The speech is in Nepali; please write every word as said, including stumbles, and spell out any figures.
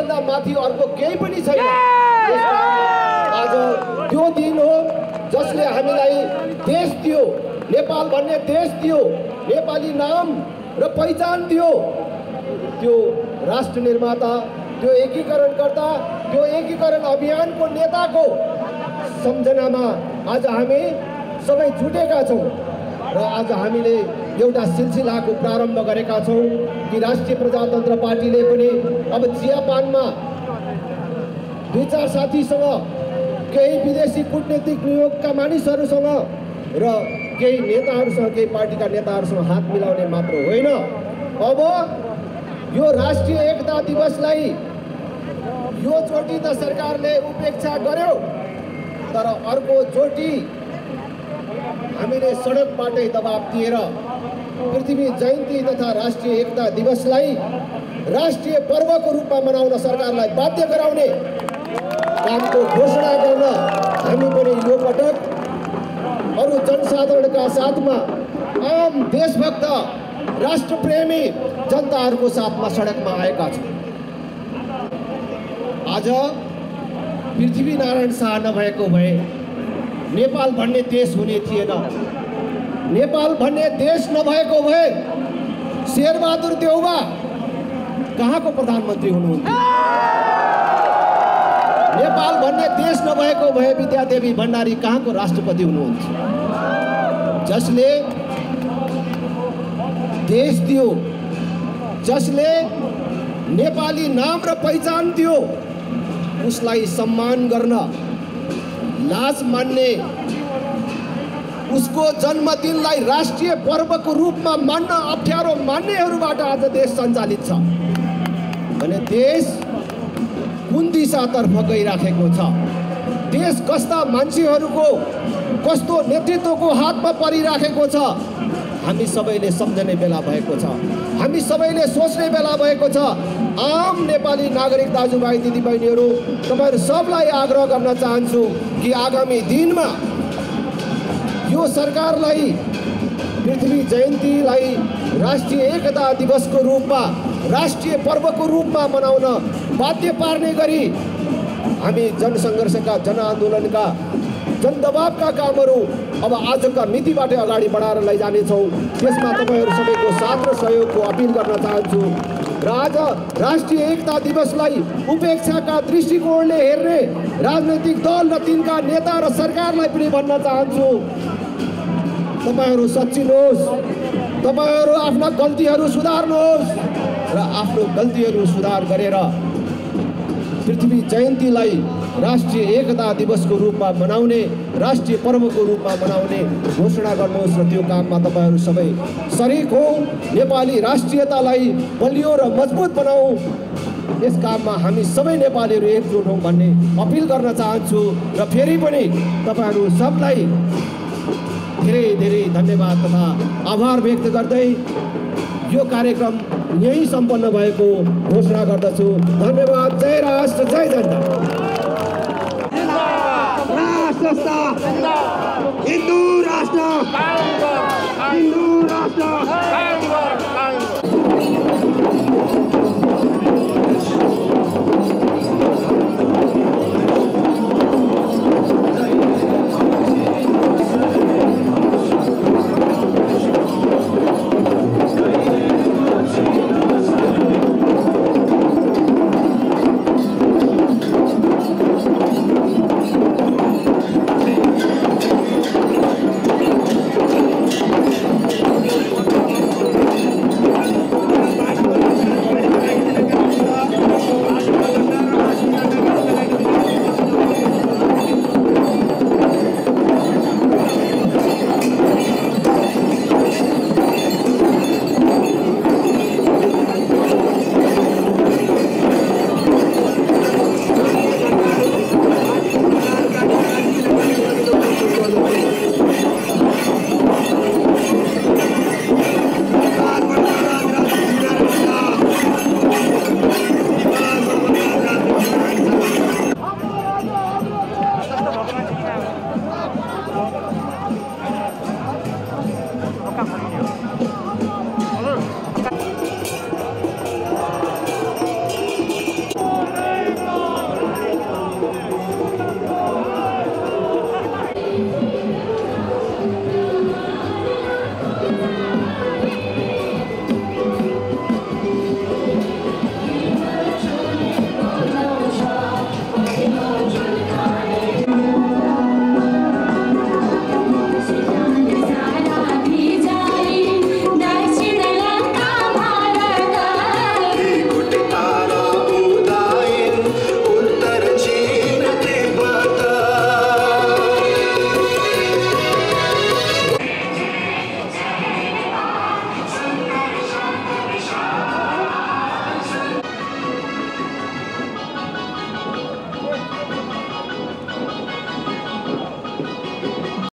भन्दा माथि अर्को केही पनि छैन। आज त्यो दिन हो जसले हामीलाई देश दियो, नेपाल भन्ने देश दियो, नेपाली नाम र पहिचान दियो। त्यो राष्ट्र निर्माता, त्यो एकीकरणकर्ता, त्यो एकीकरण अभियानको नेताको सम्झनामा आज हामी सबै जुटेका छौँ र आज हामीले एउटा सिलसिलाको प्रारम्भ गरेका छौँ कि राष्ट्रिय प्रजातन्त्र पार्टीले पनि अब चियापानमा दुई चार साथीसँग, केही विदेशी कूटनीतिक नियोगका मानिसहरूसँग र केही नेताहरूसँग, केही पार्टीका नेताहरूसँग हात मिलाउने मात्र होइन, अब यो राष्ट्रिय एकता दिवसलाई यो चोटि त सरकारले उपेक्षा गर्यो, तर अर्को चोटि हामीले सडकबाटै दबाब दिएर पृथ्वी जयन्ती तथा राष्ट्रिय एकता दिवसलाई राष्ट्रिय पर्वको रूपमा मनाउन सरकारलाई बाध्य गराउने कामको घोषणा गर्न हामी पनि यो पटक अरू जनसाधारणका साथमा, आम देशभक्त राष्ट्रप्रेमी जनताहरूको साथमा सडकमा आएका छौँ। आज पृथ्वीनारायण शाह नभएको भए नेपाल भन्ने देश हुने थिएन। नेपाल भन्ने देश नभएको भए शेरबहादुर देउवा कहाँको प्रधानमन्त्री हुनुहुन्थ्यो? नेपाल भन्ने देश नभएको भए विद्यादेवी भण्डारी कहाँको राष्ट्रपति हुनुहुन्थ्यो? जसले देश दियो, जसले नेपाली नाम र पहिचान दियो, उसलाई सम्मान गर्न, लाज मान्ने, उसको जन्मदिनलाई राष्ट्रिय पर्वको रूपमा मान्न अप्ठ्यारो मान्नेहरूबाट आज देश सञ्चालित छ भने देश कुन दिशातर्फ गइराखेको छ? देश कस्ता मान्छेहरूको, कस्तो नेतृत्वको हातमा परिराखेको छ? हामी सबैले सम्झने बेला भएको छ, हामी सबैले सोच्ने बेला भएको छ। आम नेपाली नागरिक दाजुभाइ दिदीबहिनीहरू, तपाईँहरू सबलाई आग्रह गर्न चाहन्छु कि आगामी दिनमा यो सरकारलाई पृथ्वी जयन्तीलाई राष्ट्रिय एकता दिवसको रूपमा, राष्ट्रिय पर्वको रूपमा मनाउन बाध्य पार्ने गरी हामी जनसङ्घर्षका, जनआन्दोलनका, जनदबावका कामहरू अब आजका मितिबाट अगाडि बढाएर लैजानेछौँ। त्यसमा तपाईँहरू सबैको साथ र सहयोगको अपिल गर्न चाहन्छु र आज राष्ट्रिय एकता दिवसलाई उपेक्षाका दृष्टिकोणले हेर्ने राजनैतिक दल र तिनका नेता र सरकारलाई पनि भन्न चाहन्छु, तपाईँहरू सच्चिनुहोस्, तपाईँहरू आफ्ना गल्तीहरू सुधार्नुहोस् र आफ्नो गल्तीहरू सुधार गरेर पृथ्वी जयन्तीलाई राष्ट्रिय एकता दिवसको रूपमा मनाउने, राष्ट्रिय पर्वको रूपमा मनाउने घोषणा गर्नुहोस् र त्यो काममा तपाईँहरू सबै सरिक हौ। नेपाली राष्ट्रियतालाई बलियो र मजबुत बनाऊ, यस काममा हामी सबै नेपालीहरू एकजुट हौँ भन्ने अपिल गर्न चाहन्छु र फेरि पनि तपाईँहरू सबलाई धेरै धेरै धन्यवाद तथा आभार व्यक्त गर्दै यो कार्यक्रम यही सम्पन्न भएको घोषणा गर्दछु। धन्यवाद। जय राष्ट्र, जय जनता। हिंदू राष्ट्र, हिंदू राष्ट्र।